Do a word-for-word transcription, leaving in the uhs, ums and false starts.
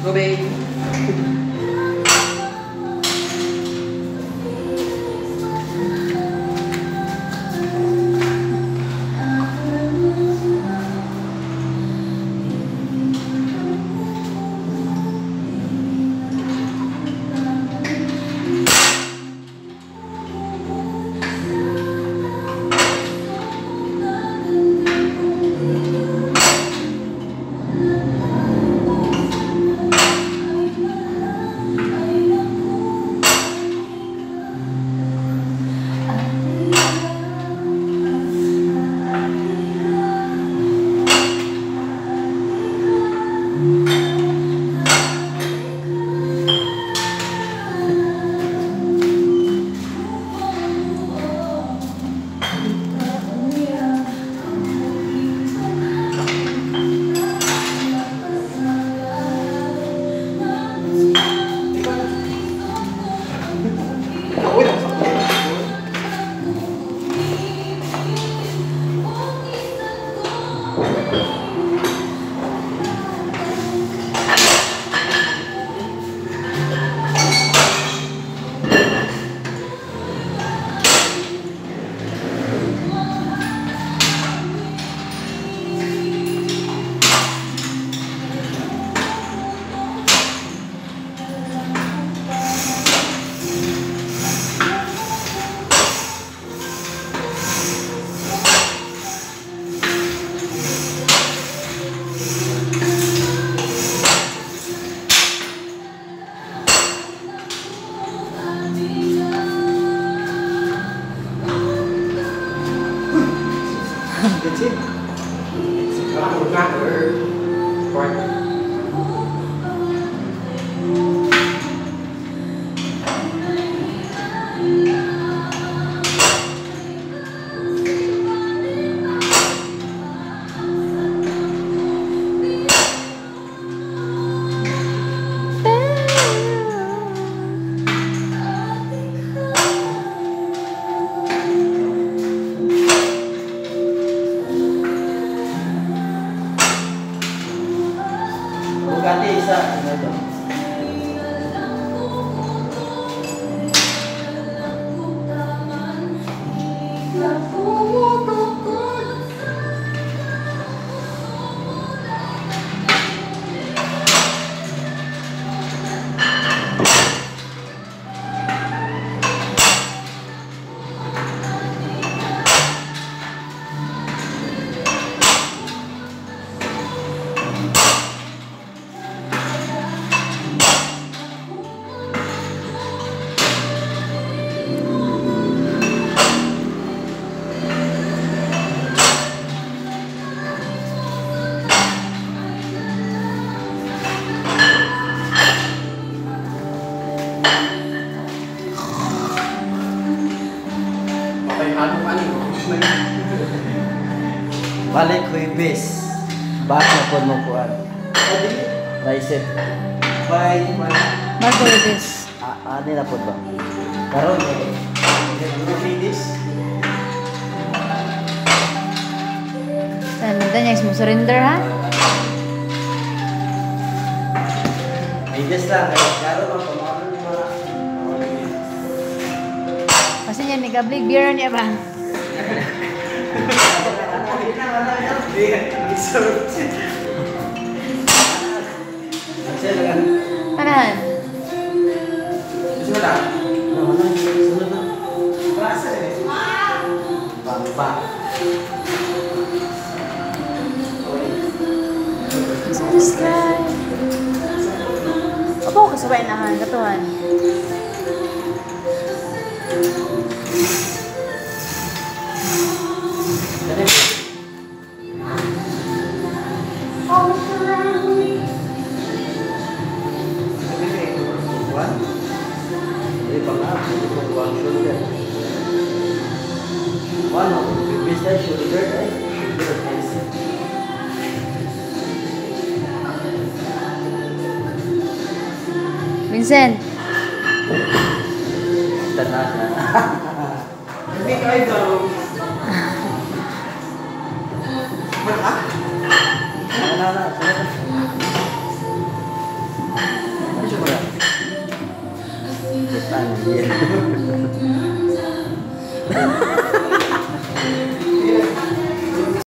Tubig. That's it. It's a lot of matter. Right. Ganti isa, ano ito? Balik ko yung base. Bakit po mo po ano? Tricep. Bye. Marco yung base. Ah, ano na po ba? Karoon eh. Finish. Saan mo niya mo surrender ha? Bigas lang. Karoon ang pamahalan ng mga. Kasi niya nagablig beer niya ba? Panahan? Gusto mo lang? Gusto mo lang? Klasa eh. Pampa. Satisfied. Opo, kasabay nahan. Katuhan. Vincent. Hindi kayo daw. Wala? Wala na. Tanggil.